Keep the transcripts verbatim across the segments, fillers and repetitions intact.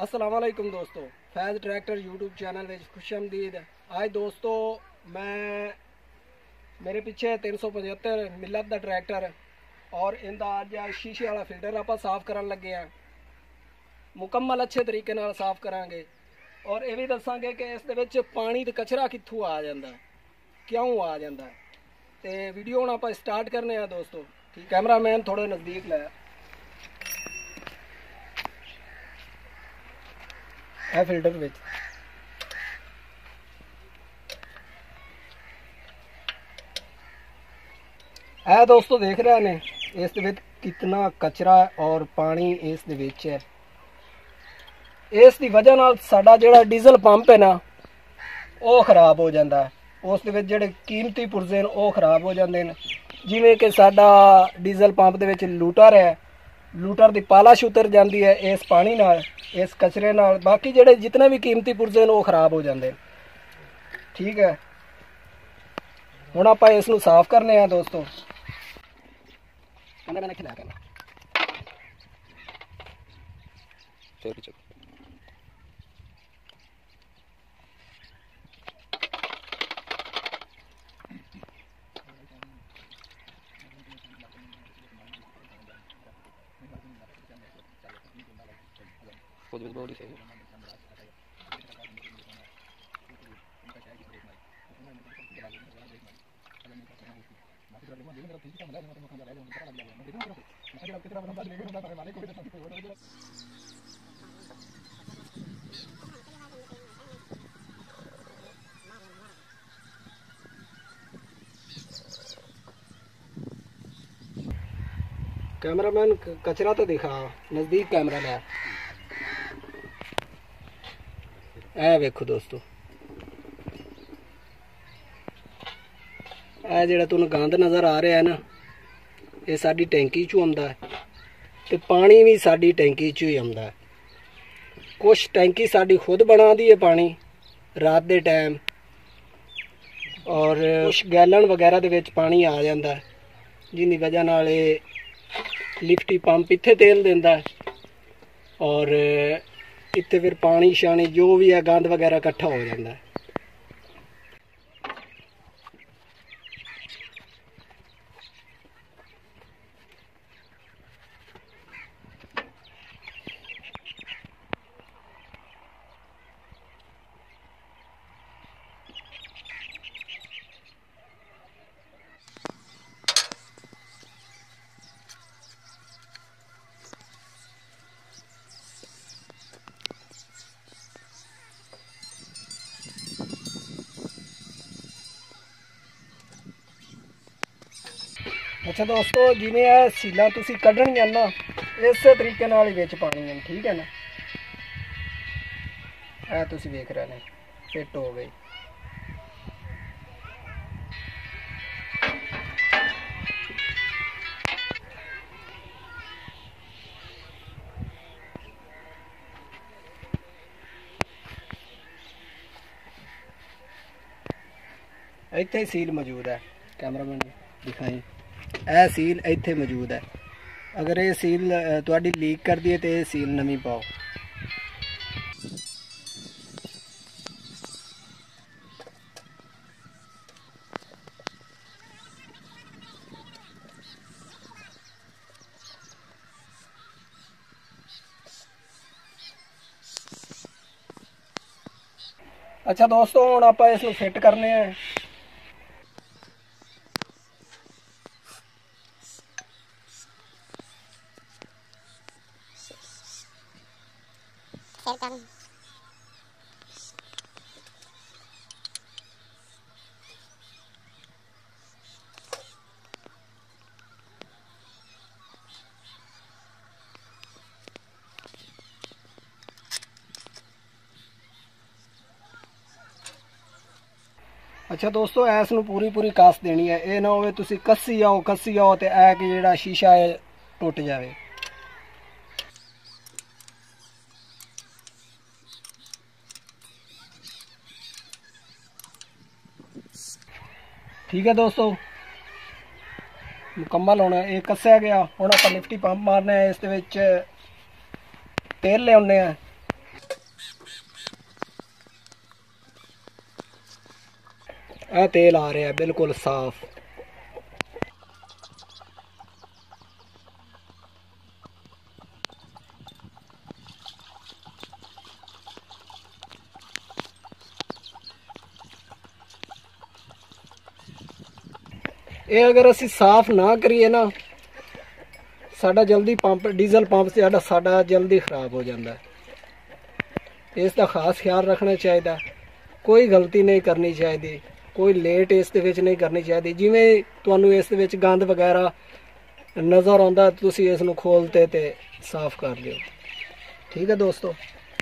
अस्सलाम वालेकुम दोस्तों, फैज़ ट्रैक्टर यूट्यूब चैनल में खुशामदीद। आज दोस्तों मैं मेरे पीछे तीन सौ पचहत्तर मिलत का ट्रैक्टर और इनका अज शीशे वाला फिल्टर आप साफ़ कर लगे हैं। मुकम्मल अच्छे तरीके नाल साफ़ करांगे और ये भी दसांगे कि इस पानी तो कचरा कित्थों आ जाता है, क्यों आ जाता है। तो वीडियो हुण आप स्टार्ट करने हैं दोस्तों। ठीक, कैमरामैन थोड़े नज़दीक लाया है फिल्टर विच है दोस्तों, देख रहे ने इस कितना कचरा और पानी इस है। इस दी वजह नाल साडा जिहड़ा डीजल पंप है ना वो खराब हो जाता है। उस दे विच जिहड़े कीमती पुर्जे ने वो खराब हो जाते हैं। जिवें कि साडा डीजल पंप दे विच लूटर है, लूटर की पालश उतर जाती है इस पानी नाल, इस कचरे नाल। बाकी जिहड़े जितने भी कीमती पुर्जे हैं वो खराब हो जाते हैं। ठीक है, हुण आपां इसनूं साफ करने हैं दोस्तों। मैंने खिला करना बॉडी सही कैमरामैन कचरा तो दिखा, नज़दीक कैमरा ला। ए वेखो दोस्तों, ए जिहड़ा तुहानूं गंद नज़र आ रहा है ना, ये साडी टैंकी चों आउंदा है ते पानी भी साडी टैंकी चों ही आउंदा है। कुछ टैंकी साडी खुद बना दी है पानी रात दे टाइम, और कुछ गैलन वगैरह दे विच पानी आ जाता है, जिंदी वजह नाल ये लिफ्टी पंप इत्थे तेल देंदा है और इत्थे फिर पानी शानी जो भी है गंद वगैरह इकट्ठा हो जाता है। अच्छा दोस्तों, जिन्हें यह सीलां तुसी कड्ढनियां ना इस तरीके नाल ही विच पानी है। ठीक है ना, यह तुसी देख रहे हैं फिट हो गई। इत्थे सील मौजूद है, कैमरामैन दिखाई ए सील इत्थे मौजूद है। अगर ये सील तुहाडी लीक कर दी है तो ये सील नवीं पाओ। अच्छा दोस्तों, हुण आपां इसनूं फिट करने हैं। अच्छा दोस्तों, ऐस नूं पूरी पूरी कस देनी है। ये ना होवे तुसी कस्सी आओ कस्सी आओ तो ऐ कि जेड़ा शीशा है टुट जाए। ठीक है दोस्तों, मुकम्मल होना ये कस्या गया। हुण आपां लिफ्टी पंप मारना है, इस तेल लिया ਇਹ ਤੇਲ ਆ ਰਿਹਾ ਬਿਲਕੁਲ ਸਾਫ਼। ਇਹ ਅਗਰ ਅਸੀਂ ਸਾਫ਼ ਨਾ ਕਰੀਏ ਨਾ, ਸਾਡਾ ਜਲਦੀ ਪੰਪ ਡੀਜ਼ਲ ਪੰਪ ਸਾਡਾ ਸਾਡਾ ਜਲਦੀ ਖਰਾਬ ਹੋ ਜਾਂਦਾ। ਇਸ ਦਾ ਖਾਸ ਖਿਆਲ ਰੱਖਣਾ ਚਾਹੀਦਾ। ਕੋਈ ਗਲਤੀ ਨਹੀਂ ਕਰਨੀ ਚਾਹੀਦੀ, ਕੋਈ ਲੇਟ ਇਸ ਦੇ ਵਿੱਚ ਨਹੀਂ ਕਰਨੀ ਚਾਹੀਦੀ। ਜਿਵੇਂ ਤੁਹਾਨੂੰ ਇਸ ਦੇ ਵਿੱਚ ਗੰਦ ਵਗੈਰਾ ਨਜ਼ਰ ਆਉਂਦਾ, ਤੁਸੀਂ ਇਸ ਨੂੰ ਖੋਲ੍ਹਤੇ ਤੇ ਸਾਫ਼ ਕਰ ਲਿਓ। ਠੀਕ ਹੈ ਦੋਸਤੋ।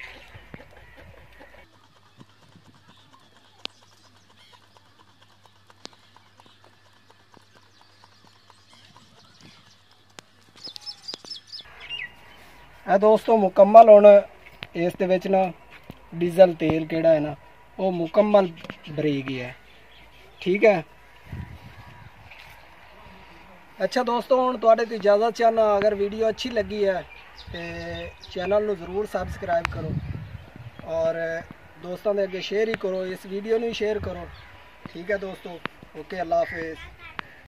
ਇਹ ਦੋਸਤੋ ਮੁਕੰਮਲ ਹੁਣ ਇਸ ਦੇ ਵਿੱਚ ਨਾ ਡੀਜ਼ਲ ਤੇਲ ਕਿਹੜਾ ਹੈ ਨਾ ਉਹ ਮੁਕੰਮਲ ਭਰੀ ਗਿਆ ਹੈ। ਠੀਕ ਹੈ। ਅੱਛਾ ਦੋਸਤੋ, ਹੁਣ ਤੁਹਾਡੇ ਤੋਂ ਇਜਾਜ਼ਤ ਚਾਹਨਾ। ਅਗਰ ਵੀਡੀਓ ਅੱਛੀ ਲੱਗੀ ਹੈ ਤੇ ਚੈਨਲ ਨੂੰ ਜ਼ਰੂਰ ਸਬਸਕ੍ਰਾइब करो और दोस्तों के अगे शेयर ही करो। इस वीडियो ਨੂੰ ਸ਼ੇਅਰ ਕਰੋ। ठीक है दोस्तों, ओके, अल्लाह हाफिज़।